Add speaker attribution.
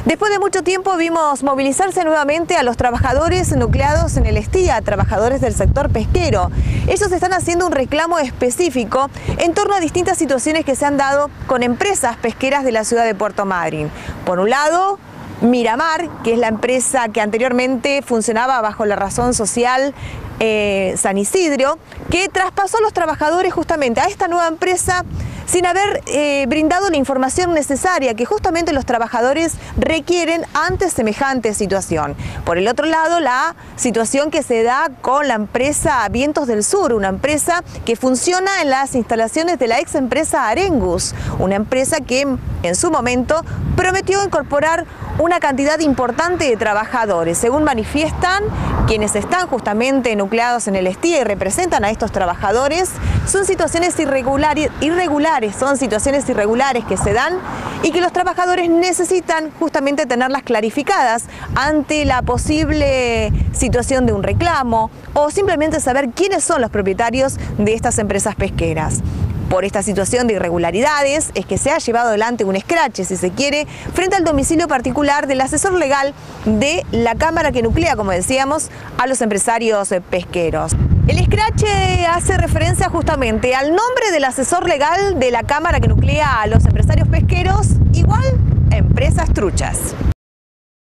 Speaker 1: Después de mucho tiempo vimos movilizarse nuevamente a los trabajadores nucleados en el Estía, trabajadores del sector pesquero. Ellos están haciendo un reclamo específico en torno a distintas situaciones que se han dado con empresas pesqueras de la ciudad de Puerto Madryn. Por un lado, Miramar, que es la empresa que anteriormente funcionaba bajo la razón social San Isidro, que traspasó a los trabajadores justamente a esta nueva empresa sin haber brindado la información necesaria que justamente los trabajadores requieren ante semejante situación. Por el otro lado, la situación que se da con la empresa Vientos del Sur, una empresa que funciona en las instalaciones de la ex empresa Arengus, una empresa que en su momento prometió incorporar una cantidad importante de trabajadores. Según manifiestan quienes están justamente nucleados en el Estía y representan a estos trabajadores, son situaciones irregulares, son situaciones irregulares que se dan y que los trabajadores necesitan justamente tenerlas clarificadas ante la posible situación de un reclamo o simplemente saber quiénes son los propietarios de estas empresas pesqueras. Por esta situación de irregularidades es que se ha llevado adelante un escrache, si se quiere, frente al domicilio particular del asesor legal de la Cámara que nuclea, como decíamos, a los empresarios pesqueros. El escrache hace referencia justamente al nombre del asesor legal de la Cámara que nuclea a los empresarios pesqueros, igual Empresas Truchas.